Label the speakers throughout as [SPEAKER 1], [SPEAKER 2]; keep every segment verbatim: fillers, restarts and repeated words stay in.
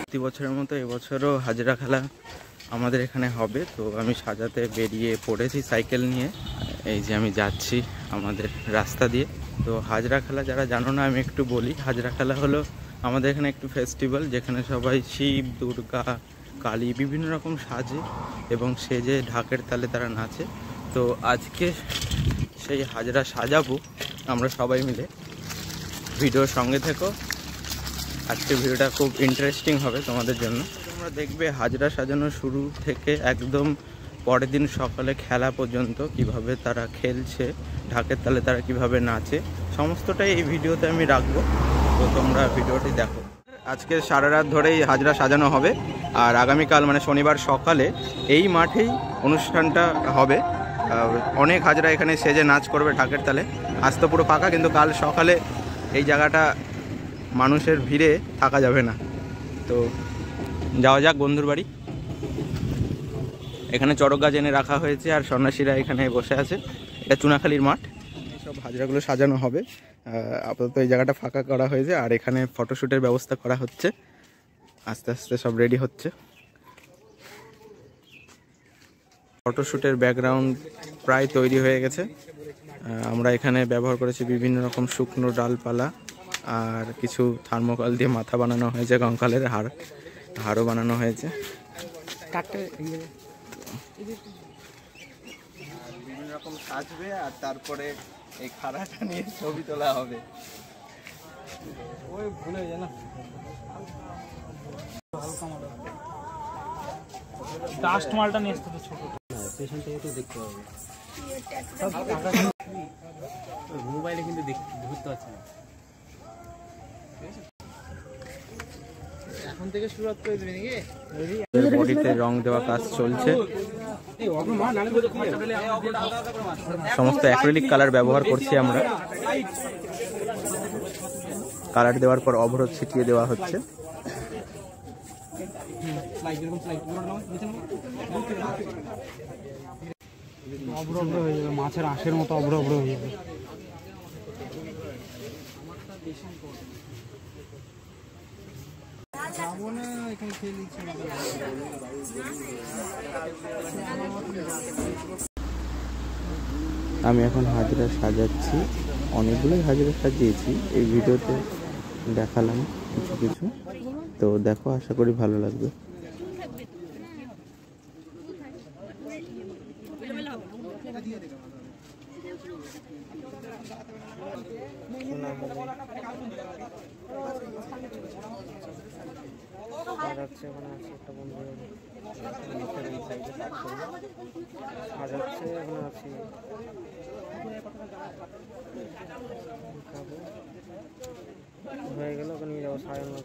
[SPEAKER 1] প্রতি বছরের মতো এবছরও হাজরা খেলা আমাদের এখানে হবে। তো আমি সাজাতে বেরিয়ে পড়েছি সাইকেল নিয়ে। এই যে আমি যাচ্ছি আমাদের রাস্তা দিয়ে। তো হাজরা খেলা যারা জানো না আমি একটু বলি। হাজরা খেলা হলো আমাদের এখানে একটু ফেস্টিভ্যাল, যেখানে সবাই শিব, দুর্গা, কালী বিভিন্ন রকম সাজে এবং সেজে ঢাকের তালে তারা নাচে। তো আজকে সেই হাজরা সাজাবো আমরা সবাই মিলে। ভিডিওর সঙ্গে থেকো, আজকে ভিডিওটা খুব ইন্টারেস্টিং হবে তোমাদের জন্য। তোমরা দেখবে হাজরা সাজানো শুরু থেকে একদম পরের দিন সকালে খেলা পর্যন্ত কিভাবে তারা খেলছে, ঢাকের তালে তারা কিভাবে নাচে, সমস্তটাই এই ভিডিওতে আমি রাখবো। তো তোমরা ভিডিওটি দেখো। আজকে সারা রাত ধরেই হাজরা সাজানো হবে, আর আগামীকাল মানে শনিবার সকালে এই মাঠেই অনুষ্ঠানটা হবে। অনেক হাজরা এখানে সেজে নাচ করবে ঢাকের তালে। আজ তো পুরো ফাঁকা, কিন্তু কাল সকালে এই জায়গাটা মানুষের ভিড়ে থাকা যাবে না। তো যাওয়া যাক বন্ধুর বাড়ি। এখানে চড়ক গাছ এনে রাখা হয়েছে আর সন্ন্যাসীরা এখানে বসে আছে। এটা চুনাখালীর মাঠ। সব হাজরাগুলো সাজানো হবে। আপাতত এই জায়গাটা ফাঁকা করা হয়েছে আর এখানে ফটোশ্যুটের ব্যবস্থা করা হচ্ছে। আস্তে আস্তে সব রেডি হচ্ছে। ফটোশ্যুটের ব্যাকগ্রাউন্ড প্রায় তৈরি হয়ে গেছে। আমরা এখানে ব্যবহার করেছি বিভিন্ন রকম শুকনো ডালপালা আর কিছু থার্মোকল দিয়ে মাথা বানানো হয়েছে, কঙ্কালের হাড় হাড়ও বানানো হয়েছে। বিভিন্ন রকম সাজবে আর তারপরে এই খাড়াটা নিয়ে ছবি তোলা হবে। ওই ভুলে যায় না, ডাস্ট মালটা নিয়ে আসতে তো ছোট পেছন থেকে তো দেখতে হবে। মোবাইলে কিন্তু ধরতে পারছি না। এখন থেকে শুরুয়াত করে দিবি নাকি? বডিতে রং দেওয়া কাজ চলছে। সমস্ত অ্যাক্রিলিক কালার ব্যবহার করছি আমরা। কালার দেওয়ার পর অবরোধ ছিটিয়ে দেওয়া হচ্ছে।
[SPEAKER 2] অব্র অব্র হয়ে যাবে, মাছের আঁশের মতো অব্র অব্র হয়ে যাবে।
[SPEAKER 1] আমি এখন হাজরা সাজাচ্ছি, অনেকগুলোই হাজরা সাজিয়েছি, এই ভিডিওতে দেখালাম কিছু কিছু। তো দেখো, আশা করি ভালো লাগবে।
[SPEAKER 2] সাজাচ্ছে ওখানে আছে একটা বন্ধু, সাজাচ্ছে ওখানে আছি। হয়ে গেল, ওখানে নিয়ে যাবো সাজানো।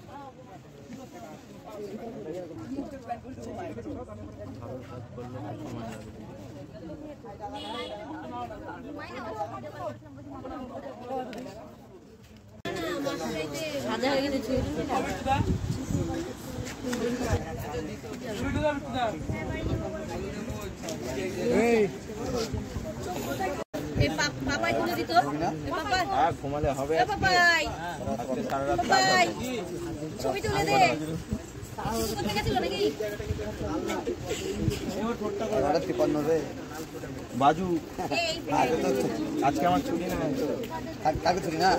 [SPEAKER 3] সাজা হয়ে গেছে।
[SPEAKER 1] ঘুমালে হবে,
[SPEAKER 3] ছবি তুলে দে।
[SPEAKER 1] বাজু আজকে আমার ছুটি না, কাকে ছুটি না।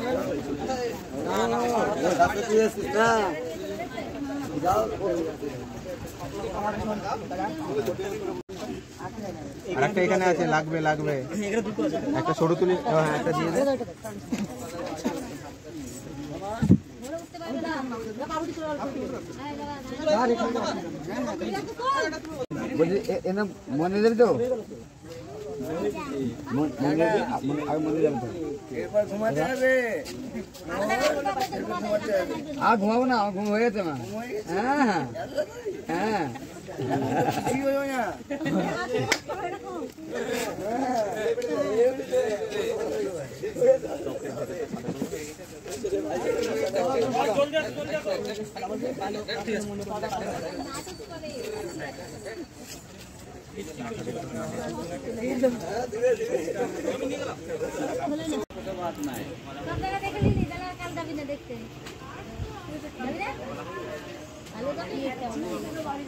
[SPEAKER 1] আর একটা এখানে আছে, লাগবে লাগবে একটা সরু তুলি। হ্যাঁ, একটা দিয়ে দে। মনে যাবি তো, আর ঘুমাবো না, আমার ঘুম হয়ে গেছে মা। হ্যাঁ হ্যাঁ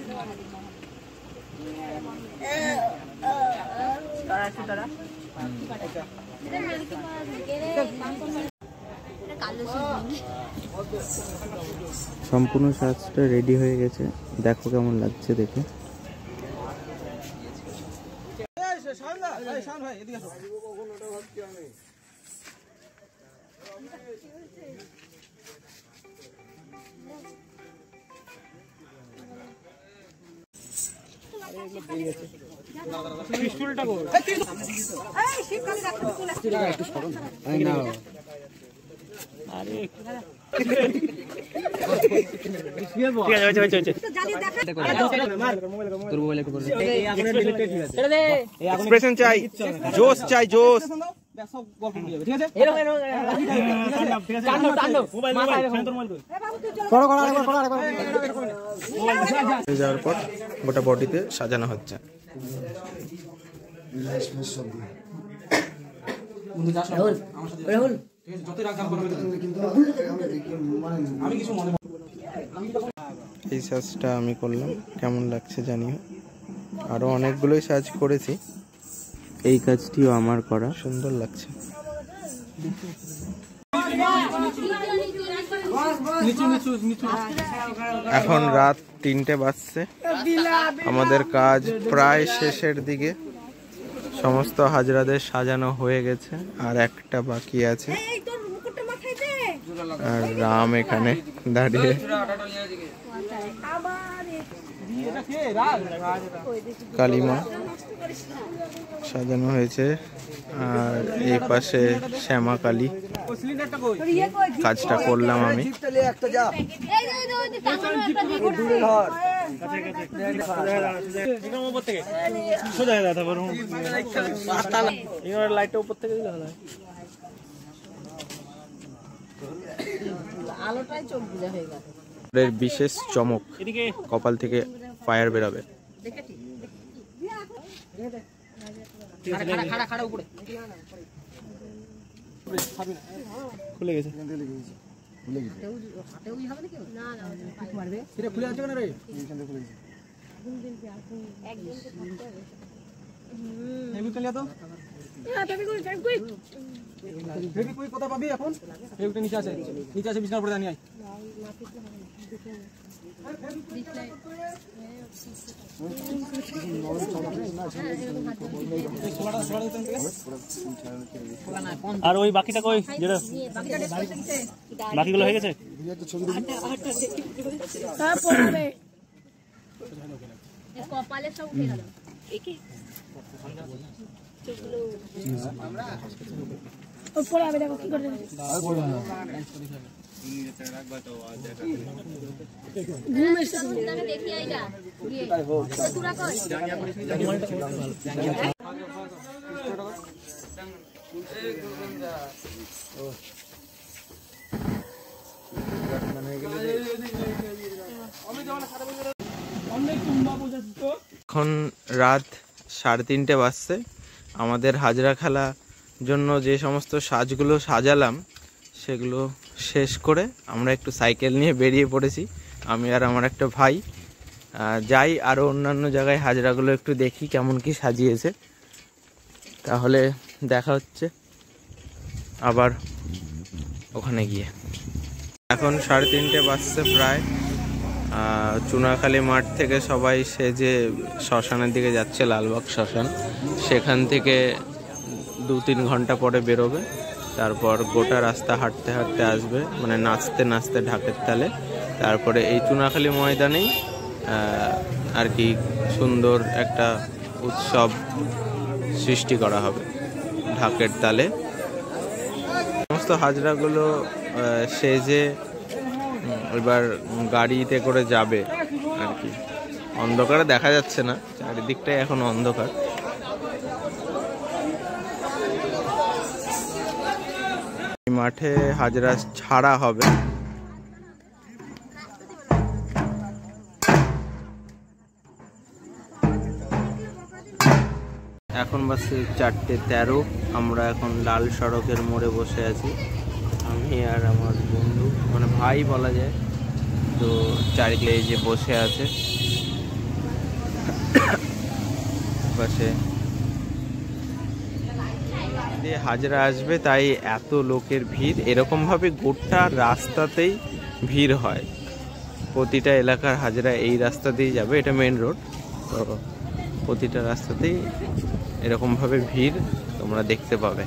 [SPEAKER 1] সম্পূর্ণ সাজটা রেডি হয়ে গেছে, দেখো কেমন লাগছে দেখে।
[SPEAKER 4] এক্সপ্রেশন চাই, জোশ চাই, জোশ। যাওয়ার পর গোটা বডিতে সাজানো হচ্ছে। এই সাজটা আমি করলাম, কেমন লাগছে জানিও। আরো অনেকগুলোই সাজ করেছি,
[SPEAKER 1] এই কাজটিও আমার করা,
[SPEAKER 4] সুন্দর লাগছে। এখন রাত তিনটে বাজছে, আমাদের কাজ প্রায় শেষের দিকে। সমস্ত হাজরাদের সাজানো হয়ে গেছে, আর একটা বাকি আছে। আর রাম এখানে দাঁড়িয়ে কালিমা সাজানো হয়েছে, আর এই পাশে শ্যামা কালী। কাজটা করলাম আমি। বিশেষ চমক, কপাল থেকে ফায়ার বেরোবে। খুলে গেছে,
[SPEAKER 2] কথা পাবি এখন? নিচে আছে, নিচে আছে, বিছানার উপরে দাঁড়িয়ে।
[SPEAKER 5] আর ওই বাকিটা কই, যেটা বাকিগুলো হয়ে গেছে।
[SPEAKER 3] কপালে সব উঠে গেল। উপরে আমি দেখো কি করে ঘুম এসে দেখি আইলা তোরা কই
[SPEAKER 4] এখন রাত সাড়ে তিনটে বাজছে। আমাদের হাজরা খেলা জন্য যে সমস্ত সাজগুলো সাজালাম সেগুলো শেষ করে আমরা একটু সাইকেল নিয়ে বেরিয়ে পড়েছি, আমি আর আমার একটা ভাই। যাই আরও অন্যান্য জায়গায় হাজরাগুলো একটু দেখি কেমন কি সাজিয়েছে, তাহলে দেখা হচ্ছে আবার ওখানে গিয়ে। এখন সাড়ে তিনটে বাজছে প্রায়। চুনাখালী মাঠ থেকে সবাই সেজে শ্মশানের দিকে যাচ্ছে, লালবাগ শ্মশান। সেখান থেকে দু তিন ঘন্টা পরে বেরোবে, তারপর গোটা রাস্তা হাঁটতে হাঁটতে আসবে, মানে নাচতে নাচতে ঢাকের তালে। তারপরে এই চুনাখালী ময়দানেই আর কি সুন্দর একটা উৎসব সৃষ্টি করা হবে ঢাকের তালে। সমস্ত হাজরাগুলো সেজে এবার গাড়িতে করে যাবে আর কি। অন্ধকারে দেখা যাচ্ছে না, চারিদিকটাই এখন অন্ধকার। মাঠে হাজরা ছাড়া হবে। এখন বাসে চারটে তেরো। আমরা এখন লাল সড়কের মোড়ে বসে আছি, আমি আর আমার বন্ধু, মানে ভাই বলা যায়। তো চারিদিকে এই যে বসে আছে, পাশে দিয়ে হাজরা আসবে, তাই এত লোকের ভিড়। এরকমভাবে গোটা রাস্তাতেই ভিড় হয়। প্রতিটা এলাকার হাজরা এই রাস্তা দিয়ে যাবে, এটা মেন রোড, তো প্রতিটা রাস্তাতেই এরকমভাবে ভিড় তোমরা দেখতে পাবে।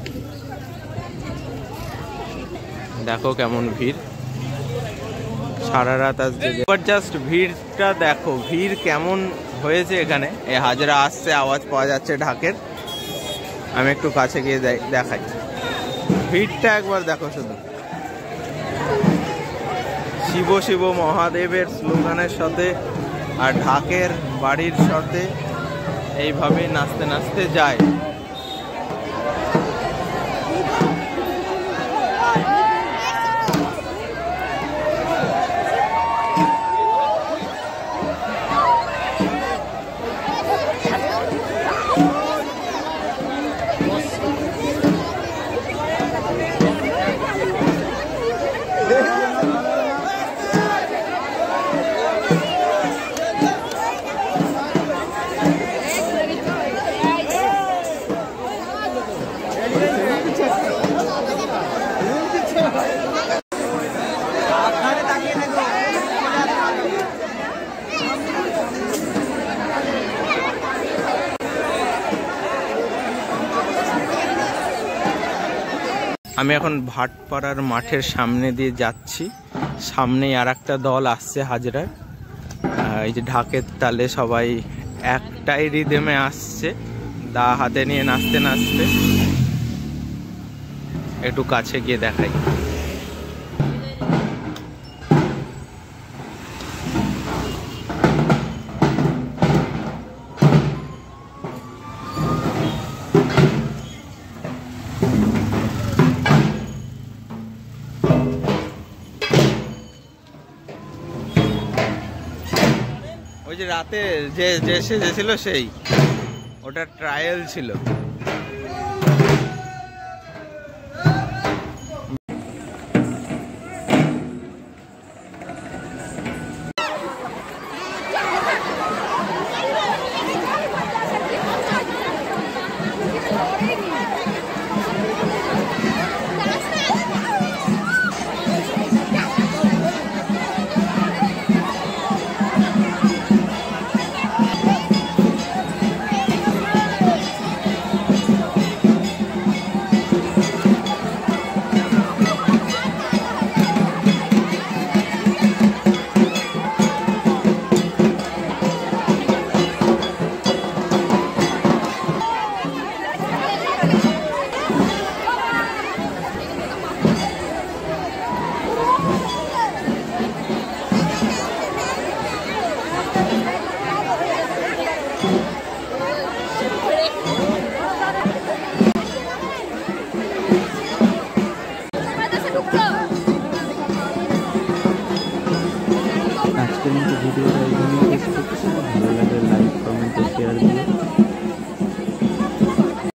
[SPEAKER 4] দেখো কেমন ভিড়, সারা রাত আসছে। এবার জাস্ট ভিড়টা দেখো, ভিড় কেমন হয়েছে এখানে। এই হাজরা আসছে, আওয়াজ পাওয়া যাচ্ছে ঢাকের। আমি একটু কাছে গিয়ে দেখাই, ভিড়টা একবার দেখো শুধু। শিব শিব মহাদেবের স্লোগানের সাথে আর ঢাকের বাড়ির সাথে এইভাবে নাচতে নাচতে যায়। আমি এখন ভাটপাড়ার মাঠের সামনে দিয়ে যাচ্ছি। সামনেই আর একটা দল আসছে হাজরার। এই যে ঢাকের তালে সবাই একটাই রিদেমে আসছে, দা হাতে নিয়ে নাচতে নাচতে। একটু কাছে গিয়ে দেখাই। ওই যে রাতে যে যে সেজেছিল সেই, ওটা ট্রায়াল ছিল।